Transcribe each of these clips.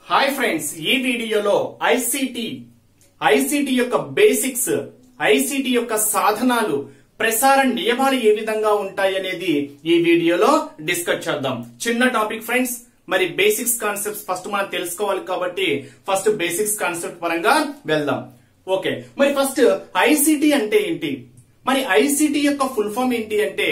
Hi friends, ఈ వీడియోలో ICT యొక్క బేసిక్స్, ఐసిటి యొక్క సాధనాలు, ప్రసార నియమాలు ఏ విధంగా ఉంటాయి అనేది ఈ వీడియోలో డిస్కస్ చేద్దాం. చిన్న టాపిక్ ఫ్రెండ్స్. మరి బేసిక్స్ కాన్సెప్ట్స్ ఫస్ట్ మనం తెలుసుకోవాలి కాబట్టి ఫస్ట్ బేసిక్స్ కాన్సెప్ట్ పరంగా వెళ్దాం. ఓకే, మరి ఫస్ట్ ఐసిటి అంటే ఏంటి? మరి ఐసిటి యొక్క ఫుల్ ఫామ్ ఏంటి అంటే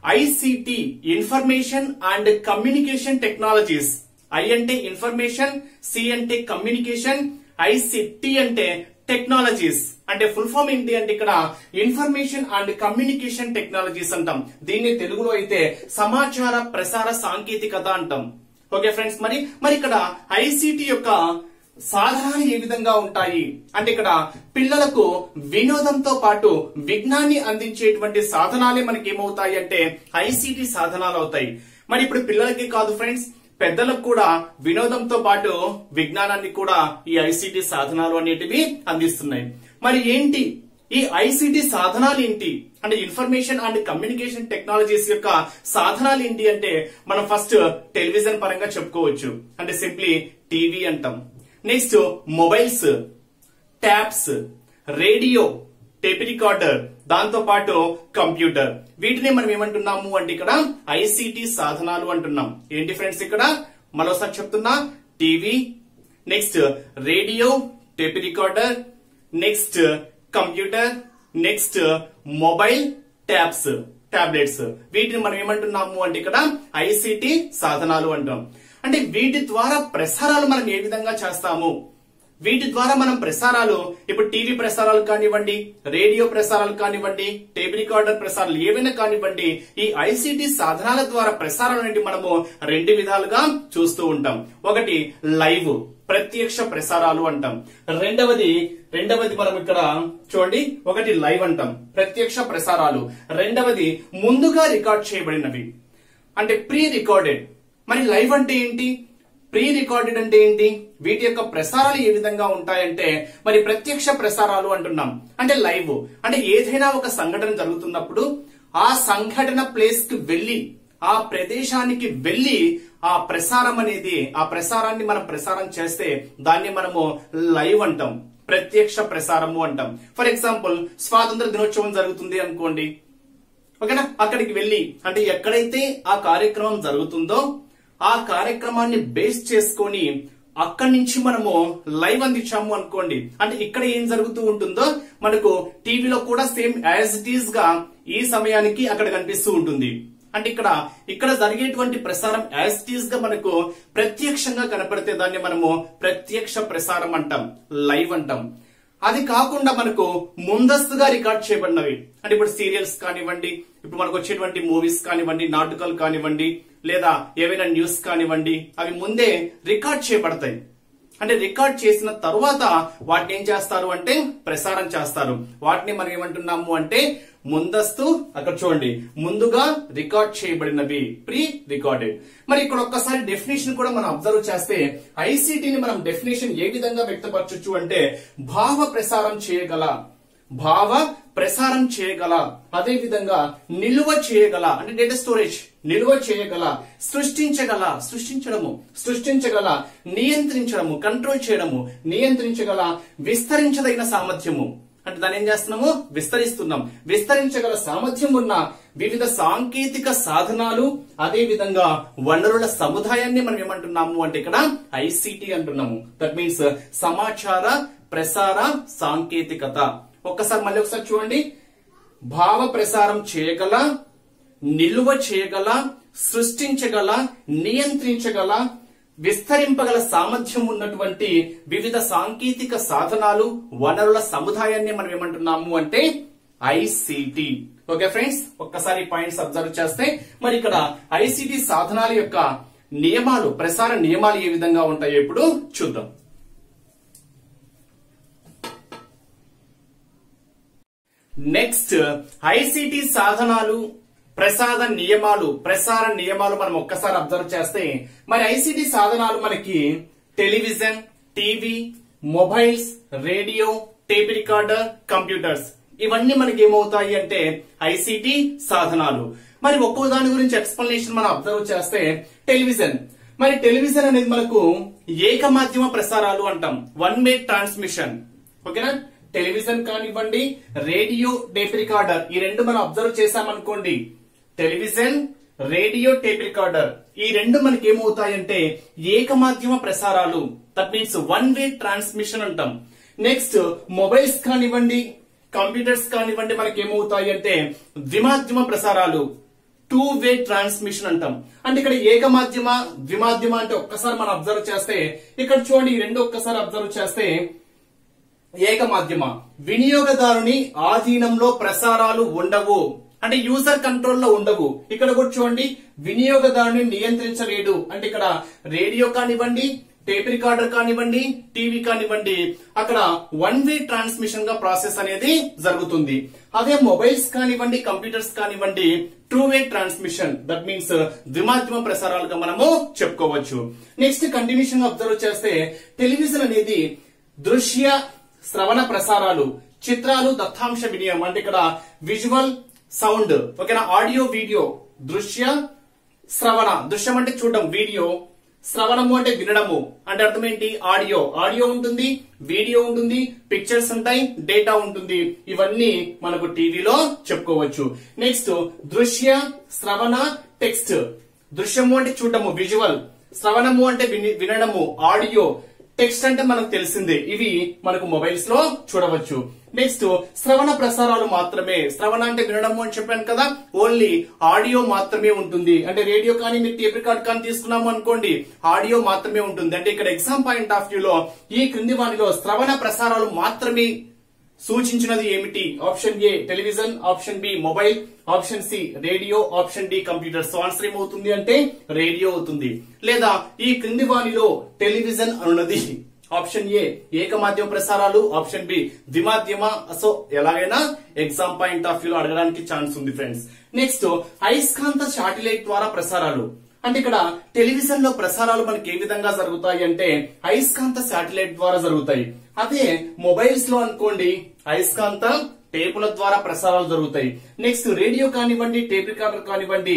ICT information and communication technologies. I అంటే ఇన్ఫర్మేషన్, సి అంటే కమ్యూనికేషన్, ఐసిటి అంటే టెక్నాలజీస్. అంటే ఫుల్ ఫామ్ ఏంటి అంటే ఇక్కడ ఇన్ఫర్మేషన్ అండ్ కమ్యూనికేషన్ టెక్నాలజీస్ అంటాం. దీన్ని తెలుగులో అయితే సమాచార ప్రసార సాంకేతికత అంటాం. ఓకే ఫ్రెండ్స్, మరి ఇక్కడ ఐసిటి యొక్క సాధనాలు ఏ విధంగా ఉంటాయి అంటే ఇక్కడ పిల్లలకు వినోదంతో పాటు విజ్ఞాన్ని అందించేటువంటి సాధనాలే మనకి ఏమవుతాయి అంటే ఐసిటి సాధనాలు అవుతాయి. మరి ఇప్పుడు పిల్లలకి కాదు ఫ్రెండ్స్, పెద్దలకు కూడా వినోదంతో పాటు విజ్ఞానాన్ని కూడా ఈ ఐసిటి సాధనాలు అనేటివి అందిస్తున్నాయి. మరి ఏంటి ఈ ఐసిటి సాధనాలు ఏంటి అంటే ఇన్ఫర్మేషన్ అండ్ కమ్యూనికేషన్ టెక్నాలజీస్ యొక్క సాధనాలు ఏంటి అంటే మనం ఫస్ట్ టెలివిజన్ పరంగా చెప్పుకోవచ్చు. అంటే సింప్లీ టీవీ అంటాం. Next mobiles, tabs, radio, tape recorder, దాంతో పాటు కంప్యూటర్. వీటిని మనం ఏమంటున్నాము అంటే ఇక్కడ ఐసిటి సాధనాలు అంటున్నాం. ఏంటి ఫ్రెండ్స్ ఇక్కడ మరోసారి చెప్తున్నా, TV, next radio, tape recorder, next computer, next mobile, tabs, tablets. వీటిని మనం ఏమంటున్నాము అంటే ఇక్కడ ఐసిటి సాధనాలు అంటాం. అంటే వీటి ద్వారా ప్రసారాలు మనం ఏ విధంగా చేస్తాము, వీటి ద్వారా మనం ప్రసారాలు ఇప్పుడు టీవీ ప్రసారాలు కానివ్వండి, రేడియో ప్రసారాలు కానివ్వండి, టేప్ రికార్డర్ ప్రసారాలు ఏవైనా కానివ్వండి, ఈ ఐసిటి సాధనాల ద్వారా ప్రసారాలు అనేది మనము రెండు విధాలుగా చూస్తూ ఉంటాం. ఒకటి లైవ్, ప్రత్యక్ష ప్రసారాలు అంటాం. రెండవది మనం ఇక్కడ చూడండి, ఒకటి లైవ్ అంటాం, ప్రత్యక్ష ప్రసారాలు. రెండవది ముందుగా రికార్డ్ చేయబడినవి అంటే ప్రీ రికార్డెడ్. మరి లైవ్ అంటే ఏంటి, ప్రీ రికార్డెడ్ అంటే ఏంటి? వీటి యొక్క ప్రసారాలు ఏ విధంగా ఉంటాయంటే మరి ప్రత్యక్ష ప్రసారాలు అంటున్నాం. అంటే లైవ్ అంటే ఏదైనా ఒక సంఘటన జరుగుతున్నప్పుడు ఆ సంఘటన ప్లేస్ కి వెళ్లి, ఆ ప్రదేశానికి వెళ్లి ఆ ప్రసారం అనేది, ఆ ప్రసారాన్ని మనం ప్రసారం చేస్తే దాన్ని మనము లైవ్ అంటాం, ప్రత్యక్ష ప్రసారము అంటాం. ఫర్ ఎగ్జాంపుల్ స్వాతంత్ర దినోత్సవం జరుగుతుంది అనుకోండి, ఓకేనా, అక్కడికి వెళ్లి అంటే ఎక్కడైతే ఆ కార్యక్రమం జరుగుతుందో ఆ కార్యక్రమాన్ని బేస్ చేసుకొని అక్కడి నుంచి మనము లైవ్ అందించాము అనుకోండి. అంటే ఇక్కడ ఏం జరుగుతూ ఉంటుందో మనకు టీవీలో కూడా సేమ్ యాజ్ ఇట్ ఈస్ గా ఈ సమయానికి అక్కడ కనిపిస్తూ ఉంటుంది. అంటే ఇక్కడ జరిగేటువంటి ప్రసారం యాజ్ ఇట్ ఈస్ గా మనకు ప్రత్యక్షంగా కనపడితే దాన్ని మనము ప్రత్యక్ష ప్రసారం అంటాం, లైవ్ అంటాం. అది కాకుండా మనకు ముందస్తుగా రికార్డ్ చేయబడినవి అంటే ఇప్పుడు సీరియల్స్ కానివ్వండి, ఇప్పుడు మనకు వచ్చేటువంటి మూవీస్ కానివ్వండి, నాటకాలు కానివ్వండి, లేదా ఏవైనా న్యూస్ కానివ్వండి, అవి ముందే రికార్డ్ చేయబడతాయి. అంటే రికార్డ్ చేసిన తరువాత వాటిని ఏం చేస్తారు అంటే ప్రసారం చేస్తారు. వాటిని మనం ఏమంటున్నాము అంటే ముందస్తు, అక్కడ చూడండి ముందుగా రికార్డ్ చేయబడినవి, ప్రీ రికార్డెడ్. మరి ఇక్కడ ఒక్కసారి డెఫినేషన్ కూడా మనం అబ్జర్వ్ చేస్తే ఐసిటిని మనం డెఫినేషన్ ఏ విధంగా వ్యక్తపరచొచ్చు అంటే భావ ప్రసారం చేయగల, అదే విధంగా నిలువ చేయగల అంటే డేటా స్టోరేజ్, నిలువ చేయగల, సృష్టించగల, నియంత్రించడము, కంట్రోల్ చేయడము, నియంత్రించగల, విస్తరించదగిన సామర్థ్యము అంటే దాన్ని ఏం చేస్తున్నాము, విస్తరిస్తున్నాం. విస్తరించగల సామర్థ్యం ఉన్న వివిధ సాంకేతిక సాధనాలు, అదే విధంగా వనరుల సముదాయాన్ని మనం ఏమంటున్నాము అంటే ఇక్కడ ఐసిటి అంటున్నాము. దట్ మీన్స్ సమాచార ప్రసార సాంకేతికత. మళ్ళీ ఒకసారి చూడండి, భావ ప్రసారం చేయగల, నిలువ చేయగల, సృష్టించగల, నియంత్రించగల, విస్తరింపగల సామర్థ్యం ఉన్నటువంటి వివిధ సాంకేతిక సాధనాలు, వనరుల సముదాయాన్ని మనం ఏమంటున్నాము అంటే ఐసిటి. ఓకే ఫ్రెండ్స్, ఒక్కసారి పాయింట్స్ అబ్జర్వ్ చేస్తే మరి ఇక్కడ ఐసిటి సాధనాల యొక్క నియమాలు, ప్రసార నియమాలు ఏ విధంగా ఉంటాయో ఇప్పుడు చూద్దాం. నెక్స్ట్ ఐసిటి సాధనాలు, ప్రసార నియమాలు మనం ఒక్కసారి అబ్జర్వ్ చేస్తే మరి ఐసిటి సాధనాలు మనకి television, TV, mobiles, radio, tape recorder, computers, ఇవన్నీ మనకి ఏమవుతాయి అంటే ఐసిటి సాధనాలు. మరి ఒక్కో దాని గురించి ఎక్స్ప్లెనేషన్ మనం అబ్జర్వ్ చేస్తే టెలివిజన్ మరి టెలివిజన్ అనేది మనకు ఏకమాధ్యమ ప్రసారాలు అంటాం, వన్ వే ట్రాన్స్మిషన్. ఓకేనా, టెలివిజన్ కానివ్వండి, రేడియో, టేప్ రికార్డర్, ఈ రెండు మనం అబ్జర్వ్ చేశామనుకోండి, టెలివిజన్, రేడియో, టేప్ రికార్డర్, ఈ రెండు మనకి ఏమవుతాయంటే ఏకమాధ్యమ ప్రసారాలు. That means one way transmission అంటాం. నెక్స్ట్ మొబైల్స్ కానివ్వండి, కంప్యూటర్స్ కానివ్వండి, మనకి ఏమవుతాయి అంటే ద్విమాధ్యమ ప్రసారాలు, టూ వే ట్రాన్స్మిషన్ అంటాం. అంటే ఇక్కడ ఏకమాధ్యమ, ద్విమాధ్యమ అంటే ఒక్కసారి మనం అబ్జర్వ్ చేస్తే, ఇక్కడ చూడండి ఈ రెండు ఒక్కసారి అబ్జర్వ్ చేస్తే ఏకమాధ్యమ, వినియోగదారుని ఆధీనంలో ప్రసారాలు ఉండవు, అంటే యూజర్ కంట్రోల్ లో ఉండవు. ఇక్కడ కూడా చూడండి వినియోగదారుని నియంత్రించలేడు, అంటే ఇక్కడ రేడియో కానివ్వండి, టేప్ రికార్డర్ కానివ్వండి, టీవీ కానివ్వండి, అక్కడ వన్ వే ట్రాన్స్మిషన్ గా ప్రాసెస్ అనేది జరుగుతుంది. అదే మొబైల్స్ కానివ్వండి, కంప్యూటర్స్ కానివ్వండి, two way transmission, that means ద్విమాధ్యమ ప్రసారాలుగా మనము చెప్పుకోవచ్చు. నెక్స్ట్ కంటిన్యూషన్ అబ్జర్వ్ చేస్తే టెలివిజన్ అనేది దృశ్య శ్రవణ ప్రసారాలు, చిత్రాలు, దత్తాంశ వినియోగం, అంటే ఇక్కడ విజువల్, సౌండ్, ఓకేనా, ఆడియో, వీడియో, దృశ్య శ్రవణ, దృశ్యం అంటే చూడడం, వీడియో, శ్రవణము అంటే వినడము, అంటే అర్థం ఏంటి, ఆడియో, ఆడియో ఉంటుంది, వీడియో ఉంటుంది, పిక్చర్స్ ఉంటాయి, డేటా ఉంటుంది, ఇవన్నీ మనకు టీవీలో చెప్పుకోవచ్చు. నెక్స్ట్ దృశ్య శ్రవణ టెక్స్ట్, దృశ్యము అంటే చూడటము, విజువల్, శ్రవణము అంటే వినడము, ఆడియో, టెక్స్ట్ అంటే మనకు తెలిసిందే, ఇవి మనకు మొబైల్స్ లో చూడవచ్చు. నెక్స్ట్ శ్రవణ ప్రసారాలు మాత్రమే, శ్రవణ అంటే వినడము అని చెప్పాను కదా, ఓన్లీ ఆడియో మాత్రమే ఉంటుంది. అంటే రేడియో కానీ మీరు టేప్ రికార్డ్ కానీ తీసుకున్నాము అనుకోండి, ఆడియో మాత్రమే ఉంటుంది. అంటే ఇక్కడ ఎగ్జామ్ పాయింట్ ఆఫ్ వ్యూ లో ఈ క్రింది వాటిలో శ్రవణ ప్రసారాలు మాత్రమే సూచించినది ఏమిటి? Option A television, option B mobile, option C radio, option D computer. So answer ఏమవుతుంది అంటే రేడియో అవుతుంది. లేదా ఈ క్రింది వానిలో టెలివిజన్ అనున్నది ఆప్షన్ ఏ ఏకమాధ్యమ ప్రసారాలు, ఆప్షన్ బి ద్విమాధ్యమ. సో ఎలాగైనా ఎగ్జామ్ పాయింట్ ఆఫ్ వ్యూ లో అడగడానికి ఛాన్స్ ఉంది ఫ్రెండ్స్. నెక్స్ట్ అయస్కాంత శాటిలైట్ ద్వారా ప్రసారాలు, అంటే ఇక్కడ టెలివిజన్ లో ప్రసారాలు మనకి ఏ విధంగా జరుగుతాయి అంటే అయస్కాంత శాటిలైట్ ద్వారా జరుగుతాయి. అదే మొబైల్స్ లో అనుకోండి అయస్కాంత టేపుల ద్వారా ప్రసారాలు జరుగుతాయి. నెక్స్ట్ రేడియో కానివ్వండి, టేప్ రికార్డర్ కానివ్వండి,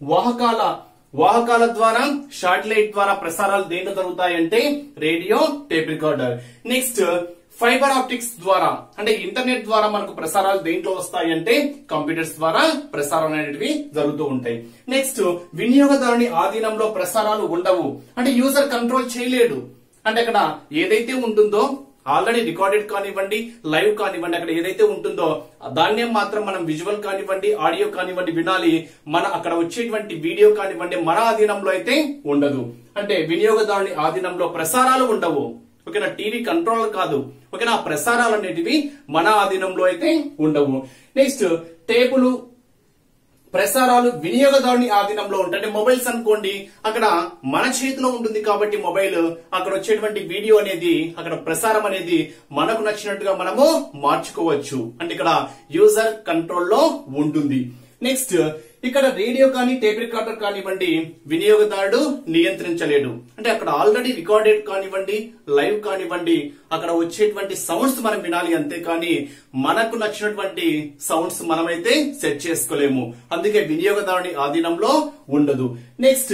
వాహకాల ద్వారా, శాటిలైట్ ద్వారా ప్రసారాలు దేంట్లో జరుగుతాయంటే radio, tape recorder. Next fibre optics ద్వారా, అంటే ఇంటర్నెట్ ద్వారా మనకు ప్రసారాలు దేంట్లో వస్తాయి అంటే కంప్యూటర్స్ ద్వారా ప్రసారాలు అనేటివి జరుగుతూ ఉంటాయి. నెక్స్ట్ వినియోగదారుని ఆధీనంలో ప్రసారాలు ఉండవు, అంటే యూజర్ కంట్రోల్ చేయలేడు. అంటే అక్కడ ఏదైతే ఉంటుందో ఆల్రెడీ రికార్డెడ్ కానివ్వండి, లైవ్ కానివ్వండి, అక్కడ ఏదైతే ఉంటుందో దాన్నే మాత్రం మనం విజువల్ కానివ్వండి, ఆడియో కానివ్వండి వినాలి. మన అక్కడ వచ్చేటువంటి వీడియో కానివ్వండి మన ఆధీనంలో అయితే ఉండదు. అంటే వినియోగదారుని ఆధీనంలో ప్రసారాలు ఉండవు. ఓకేనా, టీవీ కంట్రోల్ కాదు. ఓకేనా, ప్రసారాలు అనేటివి మన ఆధీనంలో అయితే ఉండవు. నెక్స్ట్ టేపులు ప్రసారాలు వినియోగదారుని ఆధీనంలో ఉంటాయి. అంటే మొబైల్స్ అనుకోండి, అక్కడ మన చేతిలో ఉంటుంది కాబట్టి మొబైల్, అక్కడ వచ్చేటువంటి వీడియో అనేది, అక్కడ ప్రసారం అనేది మనకు నచ్చినట్టుగా మనము మార్చుకోవచ్చు. అంటే ఇక్కడ యూజర్ కంట్రోల్ లో ఉంటుంది. నెక్స్ట్ ఇక్కడ రేడియో కానీ టేప్ రికార్డర్ కానివ్వండి వినియోగదారుడు నియంత్రించలేడు. అంటే అక్కడ ఆల్రెడీ రికార్డెడ్ కానివ్వండి, లైవ్ కానివ్వండి, అక్కడ వచ్చేటువంటి సౌండ్స్ మనం వినాలి, అంతేకాని మనకు నచ్చినటువంటి సౌండ్స్ మనమైతే సెట్ చేసుకోలేము. అందుకే వినియోగదారుని ఆధీనంలో ఉండదు. నెక్స్ట్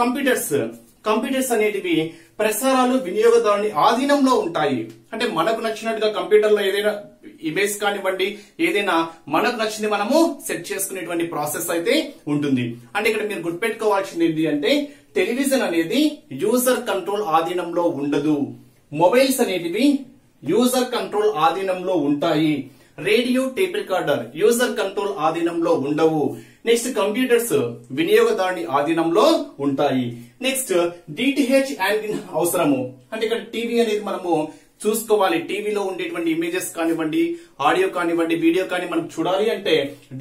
కంప్యూటర్స్ అనేటివి ప్రసారాలు వినియోగదారుని ఆధీనంలో ఉంటాయి. అంటే మనకు నచ్చినట్టుగా కంప్యూటర్ లో ఏదైనా ఇమేజ్ కానివ్వండి, ఏదైనా మనకు నచ్చింది మనము సెట్ చేసుకునేటువంటి ప్రాసెస్ అయితే ఉంటుంది. అంటే ఇక్కడ మీరు గుర్తుపెట్టుకోవాల్సింది ఏంటి అంటే టెలివిజన్ అనేది యూజర్ కంట్రోల్ ఆధీనంలో ఉండదు. మొబైల్స్ అనేటివి యూజర్ కంట్రోల్ ఆధీనంలో ఉంటాయి. Radio, tape recorder user control ఆధీనంలో ఉండవు. నెక్స్ట్ కంప్యూటర్స్ వినియోగదారుని ఆధీనంలో ఉంటాయి. నెక్స్ట్ డిటిహెచ్ యాంటీనా అవసరము. అంటే ఇక్కడ టీవీ అనేది మనము చూసుకోవాలి. టీవీలో ఉండేటువంటి ఇమేజెస్ కానివ్వండి, ఆడియో కానివ్వండి, వీడియో కానీ మనం చూడాలి అంటే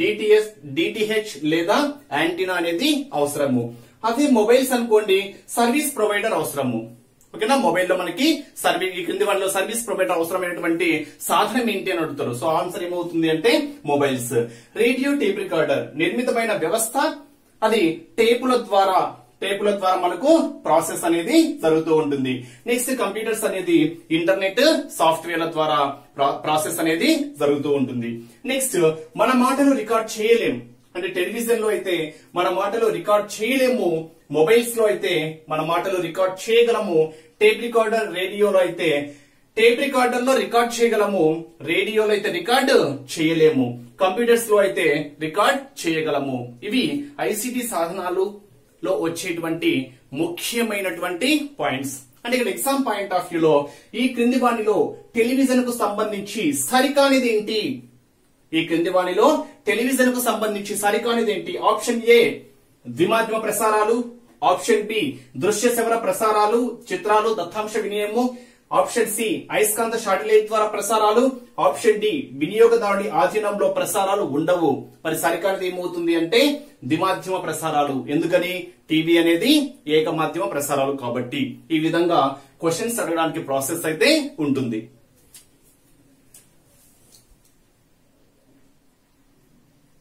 డిటిహెచ్ లేదా యాంటీనా అనేది అవసరము. అదే మొబైల్స్ అనుకోండి సర్వీస్ ప్రొవైడర్ అవసరము. ఓకేనా, మొబైల్లో మనకి ఈ క్రింది వాళ్ళలో సర్వీస్ ప్రొవైడర్ అవసరమైనటువంటి సాధనం ఏంటి అని అడుగుతారు. సో ఆన్సర్ ఏమవుతుంది అంటే మొబైల్స్. రేడియో, టేప్ రికార్డర్ నిర్మితమైన వ్యవస్థ, అది టేపుల ద్వారా మనకు ప్రాసెస్ అనేది జరుగుతూ ఉంటుంది. నెక్స్ట్ కంప్యూటర్స్ అనేది ఇంటర్నెట్ సాఫ్ట్వేర్ల ద్వారా ప్రాసెస్ అనేది జరుగుతూ ఉంటుంది. నెక్స్ట్ మన మాటలు రికార్డ్ చేయలేం. అంటే టెలివిజన్ లో అయితే మన మాటలు రికార్డ్ చేయలేము, మొబైల్స్ లో అయితే మన మాటలు రికార్డ్ చేయగలము, టేప్ రికార్డర్ రేడియోలో అయితే టేప్ రికార్డర్ లో రికార్డ్ చేయగలము, రేడియోలో అయితే రికార్డ్ చేయలేము, కంప్యూటర్స్ లో అయితే రికార్డ్ చేయగలము. ఇవి ఐసిటి సాధనాలు లో వచ్చేటువంటి ముఖ్యమైనటువంటి పాయింట్స్. అంటే ఇక్కడ ఎగ్జామ్ పాయింట్ ఆఫ్ వ్యూలో ఈ క్రింది వాణిలో టెలివిజన్ కు సంబంధించి సరికానిది ఏంటి? ఈ క్రింది వాణిలో టెలివిజన్ కు సంబంధించి సరికానిది ఏంటి? ఆప్షన్ ఏ ద్విమాధ్యమ ప్రసారాలు, ఆప్షన్ బి దృశ్య శ్రవణ ప్రసారాలు, చిత్రాలు, దత్తాంశ వినిమయము, ఆప్షన్ సి అయస్కాంత శాటిలైట్ ద్వారా ప్రసారాలు, ఆప్షన్ డి వినియోగదారుని ఆధీనంలో ప్రసారాలు ఉండవు. మరి సరికానిది ఏమవుతుంది అంటే ద్విమాధ్యమ ప్రసారాలు. ఎందుకని? టీవీ అనేది ఏకమాధ్యమ ప్రసారాలు కాబట్టి. ఈ విధంగా క్వశ్చన్స్ అడగడానికి ప్రాసెస్ అయితే ఉంటుంది.